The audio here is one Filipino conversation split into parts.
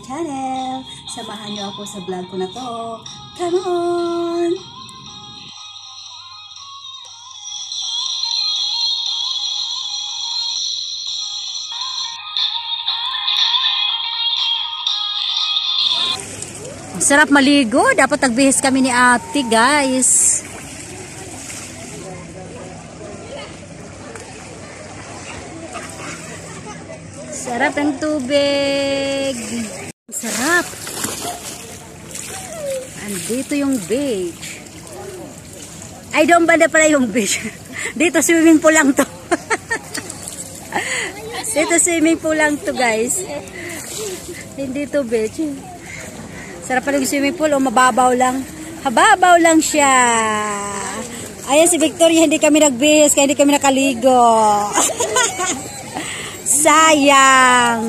channel. Samahan niyo ako sa vlog ko na to. Come on! Sarap maligo. Dapat nagbihis kami ni ate, guys. Sarap ang tubig. Sarap. Andito yung beach. Ay, doon ba na pala yung beach? Dito swimming pool lang to. Dito swimming pool lang to, guys. Hindi to beach. Sarap pala yung swimming pool. O, mababaw lang. Hababaw lang siya. Ayan si Victoria. Hindi kami nagbihis. Kaya hindi kami nakaligo. Sayang.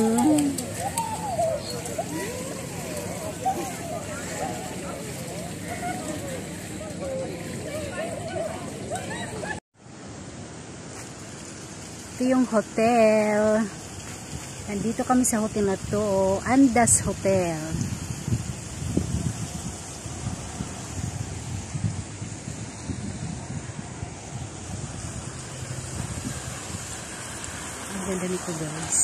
Ito yung hotel. Nandito kami sa hotel na to. Andas Hotel. Ang ganda nito, guys.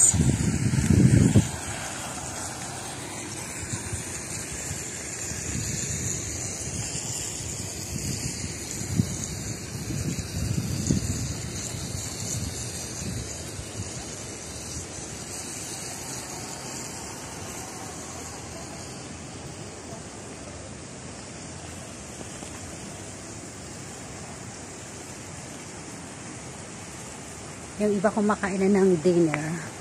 Yung iba kumakain na ng dinner.